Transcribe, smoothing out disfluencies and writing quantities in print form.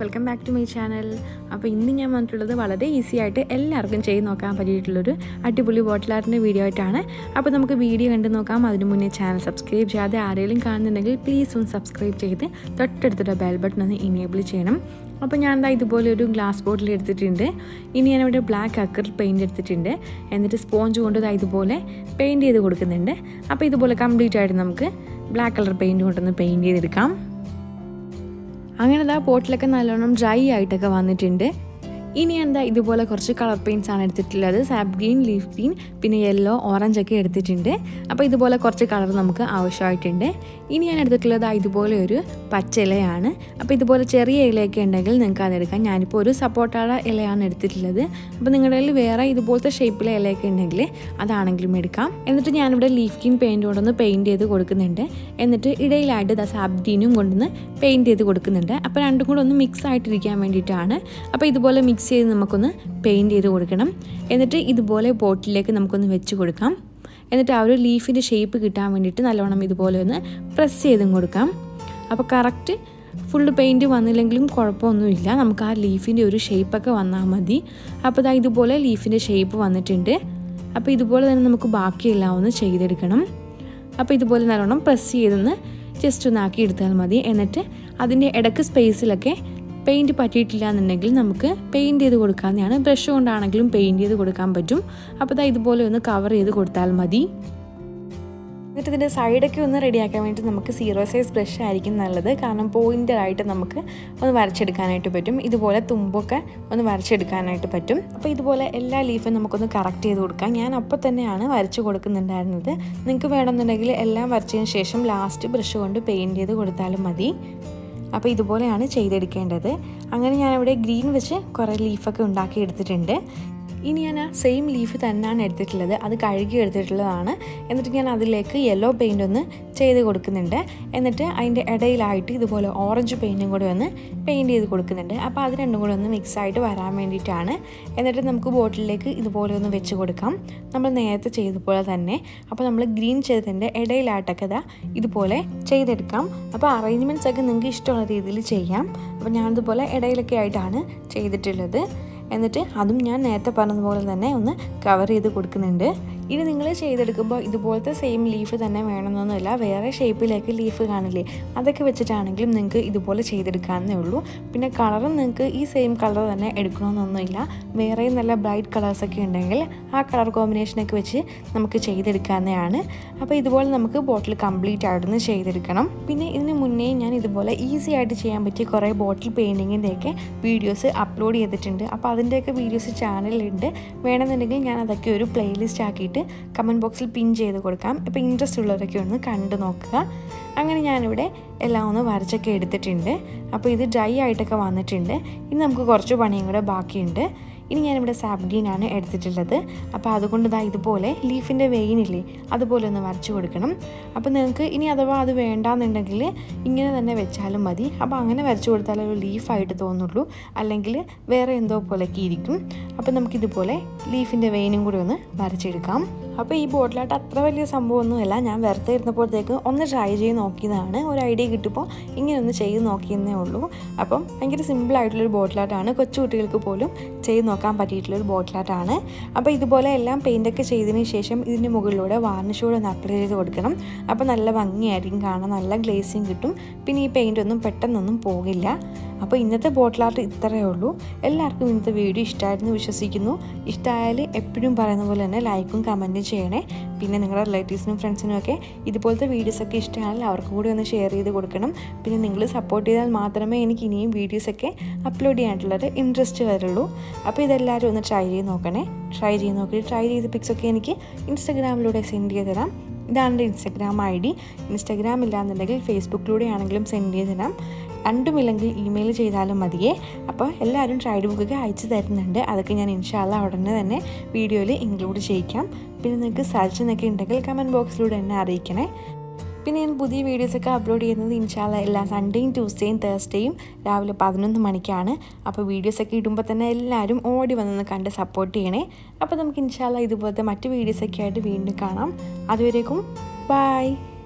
Welcome back to my channel. അപ്പോൾ ഇന്ന് ഞാൻ വന്നിട്ടുള്ളത് വളരെ ഈസി ആയിട്ട് എല്ലാവർക്കും ചെയ്ത് നോക്കാൻ പറ്റിയിട്ടുള്ളൊരു അടിപൊളി ബോട്ടിൽ ആർട്ടിൻ്റെ വീഡിയോ ആയിട്ടാണ്. അപ്പോൾ നമുക്ക് വീഡിയോ കണ്ടു നോക്കാം. അതിന് മുന്നേ ചാനൽ സബ്സ്ക്രൈബ് ചെയ്യാതെ ആരെങ്കിലും കാണുന്നുണ്ടെങ്കിൽ പ്ലീസ് ഒന്ന് സബ്സ്ക്രൈബ് ചെയ്ത് തൊട്ടടുത്തുള്ള ബെൽ ബട്ടൺ ഒന്ന് ഇനേബിൾ ചെയ്യണം. അപ്പോൾ ഞാൻ എന്താ ഇതുപോലെ ഒരു ഗ്ലാസ് ബോട്ടിൽ എടുത്തിട്ടുണ്ട്. ഇനി ഞാനിവിടെ ബ്ലാക്ക് അക്രിലിക് പെയിൻറ്റ് എടുത്തിട്ടുണ്ട്. എന്നിട്ട് സ്പോഞ്ച് കൊണ്ട് ഇതുപോലെ പെയിൻറ്റ് ചെയ്ത് കൊടുക്കുന്നുണ്ട്. അപ്പോൾ ഇതുപോലെ കംപ്ലീറ്റ് ആയിട്ട് നമുക്ക് ബ്ലാക്ക് കളർ പെയിൻറ്റ് കൊണ്ടൊന്ന് പെയിൻറ്റ് ചെയ്തെടുക്കാം. അങ്ങനെ ബോട്ടിലൊക്കെ നല്ലോണം ഡ്രൈ ആയിട്ടൊക്കെ വന്നിട്ടുണ്ട്. ഇനി എന്താ ഇതുപോലെ കുറച്ച് കളർ പെയിൻറ്റ്സ് ആണ് എടുത്തിട്ടുള്ളത്. സാപ്പ് ഗ്രീൻ, ലീഫ് ഗ്രീൻ, പിന്നെ യെല്ലോ, ഓറഞ്ച് ഒക്കെ എടുത്തിട്ടുണ്ട്. അപ്പോൾ ഇതുപോലെ കുറച്ച് കളർ നമുക്ക് ആവശ്യമായിട്ടുണ്ട്. ഇനി ഞാൻ എടുത്തിട്ടുള്ളത് ഇതുപോലെ ഒരു പച്ച ഇലയാണ്. അപ്പോൾ ഇതുപോലെ ചെറിയ ഇലയൊക്കെ ഉണ്ടെങ്കിൽ നിങ്ങൾക്ക് അതെടുക്കാം. ഞാനിപ്പോൾ ഒരു സപ്പോർട്ടയുടെ ഇലയാണ് എടുത്തിട്ടുള്ളത്. അപ്പോൾ നിങ്ങളുടെ കയ്യിൽ വേറെ ഇതുപോലത്തെ ഷേപ്പിലെ ഇലയൊക്കെ ഉണ്ടെങ്കിൽ അതാണെങ്കിലും എടുക്കാം. എന്നിട്ട് ഞാനിവിടെ ലീഫ് ഗ്രീൻ പെയിൻറ്റ് കൊണ്ടൊന്ന് പെയിൻറ്റ് ചെയ്ത് കൊടുക്കുന്നുണ്ട്. എന്നിട്ട് ഇടയിലായിട്ട് സാപ്പ് ഗ്രീനും കൊണ്ടൊന്ന് പെയിൻറ്റ് ചെയ്ത് കൊടുക്കുന്നുണ്ട്. അപ്പോൾ രണ്ടും കൂടെ ഒന്ന് മിക്സ് ആയിട്ടിരിക്കാൻ വേണ്ടിയിട്ടാണ്. അപ്പോൾ ഇതുപോലെ മിക്സ് ചെയ്ത് നമുക്കൊന്ന് പെയിൻറ്റ് ചെയ്ത് കൊടുക്കണം. എന്നിട്ട് ഇതുപോലെ ബോട്ടിലേക്ക് നമുക്കൊന്ന് വെച്ച് കൊടുക്കാം. എന്നിട്ട് ആ ഒരു ലീഫിൻ്റെ ഷേപ്പ് കിട്ടാൻ വേണ്ടിയിട്ട് നല്ലോണം ഇതുപോലെ ഒന്ന് പ്രസ് ചെയ്തും കൊടുക്കാം. അപ്പോൾ കറക്റ്റ് ഫുള്ള് പെയിൻറ്റ് വന്നില്ലെങ്കിലും കുഴപ്പമൊന്നുമില്ല. നമുക്ക് ആ ലീഫിൻ്റെ ഒരു ഷേപ്പൊക്കെ വന്നാൽ മതി. അപ്പോൾ ഇതുപോലെ ലീഫിൻ്റെ ഷേപ്പ് വന്നിട്ടുണ്ട്. അപ്പോൾ ഇതുപോലെ തന്നെ നമുക്ക് ബാക്കിയെല്ലാം ഒന്ന് ചെയ്തെടുക്കണം. അപ്പോൾ ഇതുപോലെ നല്ലോണം പ്രസ് ചെയ്തൊന്ന് ജസ്റ്റ് ഒന്ന് ആക്കി എടുത്താൽ മതി. എന്നിട്ട് അതിൻ്റെ ഇടയ്ക്ക് സ്പേസിലൊക്കെ പെയിൻറ്റ് പറ്റിയിട്ടില്ല എന്നുണ്ടെങ്കിൽ നമുക്ക് പെയിൻറ്റ് ചെയ്ത് കൊടുക്കാവുന്നതാണ്. ബ്രഷ് കൊണ്ടാണെങ്കിലും പെയിൻറ്റ് ചെയ്ത് കൊടുക്കാൻ പറ്റും. അപ്പോൾ ഇതുപോലെ ഒന്ന് കവർ ചെയ്ത് കൊടുത്താൽ മതി. എന്നിട്ട് ഇതിൻ്റെ സൈഡൊക്കെ ഒന്ന് റെഡിയാക്കാൻ വേണ്ടി നമുക്ക് 0 സൈസ് ബ്രഷ് ആയിരിക്കും നല്ലത്. കാരണം പോയിൻ്ററായിട്ട് നമുക്ക് ഒന്ന് വരച്ചെടുക്കാനായിട്ട് പറ്റും. ഇതുപോലെ തുമ്പൊക്കെ ഒന്ന് വരച്ചെടുക്കാനായിട്ട് പറ്റും. അപ്പോൾ ഇതുപോലെ എല്ലാ ലീഫും നമുക്കൊന്ന് കറക്റ്റ് ചെയ്ത് കൊടുക്കാം. ഞാൻ അപ്പോൾ തന്നെയാണ് വരച്ച് കൊടുക്കുന്നുണ്ടായിരുന്നത്. നിങ്ങൾക്ക് വേണമെന്നുണ്ടെങ്കിൽ എല്ലാം വരച്ചതിന് ശേഷം ലാസ്റ്റ് ബ്രഷ് കൊണ്ട് പെയിൻറ്റ് ചെയ്ത് കൊടുത്താലും മതി. അപ്പോൾ ഇതുപോലെയാണ് ചെയ്തെടുക്കേണ്ടത്. അങ്ങനെ ഞാനിവിടെ ഗ്രീൻ വെച്ച് കുറേ ലീഫൊക്കെ ഉണ്ടാക്കി എടുത്തിട്ടുണ്ട്. ഇനി ഞാൻ സെയിം ലീഫ് തന്നെയാണ് എടുത്തിട്ടുള്ളത്. അത് കഴുകി എടുത്തിട്ടുള്ളതാണ്. എന്നിട്ട് ഞാൻ അതിലേക്ക് യെല്ലോ പെയിൻ്റ് ഒന്ന് ചെയ്ത് കൊടുക്കുന്നുണ്ട്. എന്നിട്ട് അതിൻ്റെ ഇടയിലായിട്ട് ഇതുപോലെ ഓറഞ്ച് പെയിൻറ്റും കൂടെ ഒന്ന് പെയിൻറ്റ് ചെയ്ത് കൊടുക്കുന്നുണ്ട്. അപ്പോൾ അത് രണ്ടും കൂടെ ഒന്ന് മിക്സായിട്ട് വരാൻ വേണ്ടിയിട്ടാണ്. എന്നിട്ട് നമുക്ക് ബോട്ടിലേക്ക് ഇതുപോലെ ഒന്ന് വെച്ച് കൊടുക്കാം, നമ്മൾ നേരത്തെ ചെയ്തപോലെ തന്നെ. അപ്പോൾ നമ്മൾ ഗ്രീൻ ചെയ്തതിൻ്റെ ഇടയിലായിട്ടൊക്കെ ഇതുപോലെ ചെയ്തെടുക്കാം. അപ്പോൾ അറേഞ്ച്മെൻറ്റ്സ് ഒക്കെ നിങ്ങൾക്ക് ഇഷ്ടമുള്ള രീതിയിൽ ചെയ്യാം. അപ്പോൾ ഞാനിതുപോലെ ഇടയിലൊക്കെ ആയിട്ടാണ് ചെയ്തിട്ടുള്ളത്. എന്നിട്ട് അതും ഞാൻ നേരത്തെ പറഞ്ഞതുപോലെ തന്നെ ഒന്ന് കവർ ചെയ്ത് കൊടുക്കുന്നുണ്ട്. ഇനി നിങ്ങൾ ചെയ്തെടുക്കുമ്പോൾ ഇതുപോലത്തെ സെയിം ലീഫ് തന്നെ വേണമെന്നൊന്നുമില്ല. വേറെ ഷേപ്പിലേക്ക് ലീഫ് കാണില്ലേ, അതൊക്കെ വെച്ചിട്ടാണെങ്കിലും നിങ്ങൾക്ക് ഇതുപോലെ ചെയ്തെടുക്കാവുന്നേ ഉള്ളൂ. പിന്നെ കളറും നിങ്ങൾക്ക് ഈ സെയിം കളർ തന്നെ എടുക്കണമെന്നൊന്നുമില്ല. വേറെ നല്ല ബ്രൈറ്റ് കളേഴ്സൊക്കെ ഉണ്ടെങ്കിൽ ആ കളർ കോമ്പിനേഷനൊക്കെ വെച്ച് നമുക്ക് ചെയ്തെടുക്കാവുന്നതാണ്. അപ്പോൾ ഇതുപോലെ നമുക്ക് ബോട്ടിൽ കംപ്ലീറ്റ് ആയിട്ടൊന്ന് ചെയ്തെടുക്കണം. പിന്നെ ഇതിന് മുന്നേ ഞാൻ ഇതുപോലെ ഈസി ആയിട്ട് ചെയ്യാൻ പറ്റിയ കുറേ ബോട്ടിൽ പെയിൻറ്റിങ്ങിൻ്റെയൊക്കെ വീഡിയോസ് അപ്ലോഡ് ചെയ്തിട്ടുണ്ട്. അപ്പോൾ അതിൻ്റെയൊക്കെ വീഡിയോസ് ചാനലിലുണ്ട്. വേണമെന്നുണ്ടെങ്കിൽ ഞാൻ അതൊക്കെ ഒരു പ്ലേലിസ്റ്റ് ആക്കിയിട്ട് കമൻറ്റ് ബോക്സിൽ പിൻ ചെയ്ത് കൊടുക്കാം. ഇപ്പോൾ ഇൻട്രസ്റ്റ് ഉള്ളവരൊക്കെ ഒന്ന് കണ്ടു നോക്കുക. അങ്ങനെ ഞാനിവിടെ എല്ലാം ഒന്ന് വരച്ചൊക്കെ എടുത്തിട്ടുണ്ട്. അപ്പോൾ ഇത് ഡ്രൈ ആയിട്ടൊക്കെ വന്നിട്ടുണ്ട്. ഇനി നമുക്ക് കുറച്ച് പണിയും കൂടെ ബാക്കിയുണ്ട്. ഇനി ഞാനിവിടെ സാപ്പ് ഗ്രീനാണ് എടുത്തിട്ടുള്ളത്. അപ്പോൾ അതുകൊണ്ട് ഇതുപോലെ ലീഫിൻ്റെ വെയിനില്ലേ അതുപോലെ ഒന്ന് വരച്ച് കൊടുക്കണം. അപ്പോൾ നിങ്ങൾക്ക് ഇനി അഥവാ അത് വേണ്ടാന്നുണ്ടെങ്കിൽ ഇങ്ങനെ തന്നെ വെച്ചാലും മതി. അപ്പോൾ അങ്ങനെ വരച്ച് കൊടുത്താലേ ഒരു ലീഫായിട്ട് തോന്നുള്ളൂ, അല്ലെങ്കിൽ വേറെ എന്തോ പോലെയൊക്കെ ഇരിക്കും. അപ്പോൾ നമുക്കിതുപോലെ ലീഫിൻ്റെ വെയിനും കൂടി ഒന്ന് വരച്ചെടുക്കാം. അപ്പോൾ ഈ ബോട്ടിലായിട്ട് അത്ര വലിയ സംഭവമൊന്നുമല്ല. ഞാൻ വെറുതെ ഇരുന്നപ്പോഴത്തേക്ക് ഒന്ന് ട്രൈ ചെയ്ത് നോക്കിയതാണ്. ഒരു ഐഡിയ കിട്ടിയപ്പോൾ ഇങ്ങനെ ഒന്ന് ചെയ്ത് നോക്കിയെന്നേ ഉള്ളൂ. അപ്പം ഭയങ്കര സിമ്പിളായിട്ടുള്ളൊരു ബോട്ടിലായിട്ടാണ്. കൊച്ചു കുട്ടികൾക്ക് പോലും ചെയ്ത് നോക്കാൻ പറ്റിയിട്ടുള്ളൊരു ബോട്ടിലായിട്ടാണ്. അപ്പോൾ ഇതുപോലെ എല്ലാം പെയിൻ്റൊക്കെ ചെയ്തതിന് ശേഷം ഇതിൻ്റെ മുകളിലൂടെ വാർണിഷ് കൂടെ ഒന്ന് അപ്ലൈ ചെയ്ത് കൊടുക്കണം. അപ്പോൾ നല്ല ഭംഗിയായിരിക്കും കാണാൻ, നല്ല ഗ്ലേസിങ് കിട്ടും. പിന്നെ ഈ പെയിൻ്റൊന്നും പെട്ടെന്നൊന്നും പോകില്ല. അപ്പോൾ ഇന്നത്തെ ബോട്ടിൽ ആർട്ട് ഇത്രയേ ഉള്ളൂ. എല്ലാവർക്കും ഇന്നത്തെ വീഡിയോ ഇഷ്ടമായിരുന്നു വിശ്വസിക്കുന്നു. ഇഷ്ടമായാൽ എപ്പോഴും പറയുന്ന പോലെ തന്നെ ലൈക്കും കമൻറ്റും ചെയ്യണേ. പിന്നെ നിങ്ങളുടെ റിലേറ്റീവ്സിനും ഫ്രണ്ട്സിനും ഒക്കെ ഇതുപോലത്തെ വീഡിയോസൊക്കെ ഇഷ്ടമായാൽ അവർക്ക് കൂടി ഒന്ന് ഷെയർ ചെയ്ത് കൊടുക്കണം. പിന്നെ നിങ്ങൾ സപ്പോർട്ട് ചെയ്താൽ മാത്രമേ എനിക്ക് ഇനിയും വീഡിയോസൊക്കെ അപ്ലോഡ് ചെയ്യാനായിട്ടുള്ളൊരു ഇൻട്രസ്റ്റ് വരുള്ളൂ. അപ്പോൾ ഇതെല്ലാവരും ഒന്ന് ട്രൈ ചെയ്ത് നോക്കണേ. ട്രൈ ചെയ്ത പിക്സൊക്കെ എനിക്ക് ഇൻസ്റ്റാഗ്രാമിലൂടെ സെൻഡ് ചെയ്ത് തരാം. ഇതാണ് എൻ്റെ ഇൻസ്റ്റാഗ്രാം ID. ഇൻസ്റ്റാഗ്രാം ഇല്ലാന്നുണ്ടെങ്കിൽ ഫേസ്ബുക്കിലൂടെ ആണെങ്കിലും സെൻഡ് ചെയ്ത് തരാം. രണ്ടുമില്ലെങ്കിൽ ഇമെയിൽ ചെയ്താലും മതിയേ. അപ്പോൾ എല്ലാവരും ട്രൈഡ് ബുക്കൊക്കെ അയച്ചു തരുന്നുണ്ട്. അതൊക്കെ ഞാൻ ഇൻഷാ അല്ലാ ഉടനെ തന്നെ വീഡിയോയിൽ ഇൻക്ലൂഡ് ചെയ്യിക്കാം. പിന്നെ നിങ്ങൾക്ക് സജഷനൊക്കെ ഉണ്ടെങ്കിൽ കമൻറ്റ് ബോക്സിലൂടെ എന്നെ അറിയിക്കണേ. പിന്നെ ഞാൻ പുതിയ വീഡിയോസൊക്കെ അപ്ലോഡ് ചെയ്യുന്നത് ഇൻഷാ അല്ലാ എല്ലാ സൺഡേയും ട്യൂസ്ഡേയും തേഴ്സ്ഡേയും രാവിലെ 11 മണിക്കാണ്. അപ്പോൾ വീഡിയോസൊക്കെ ഇടുമ്പോൾ തന്നെ എല്ലാവരും ഓടി വന്നൊന്ന് കണ്ട് സപ്പോർട്ട് ചെയ്യണേ. അപ്പോൾ നമുക്ക് ഇൻഷാ അല്ലാ ഇതുപോലത്തെ മറ്റ് വീഡിയോസൊക്കെ ആയിട്ട് വീണ്ടും കാണാം. അതുവരേക്കും ബൈ.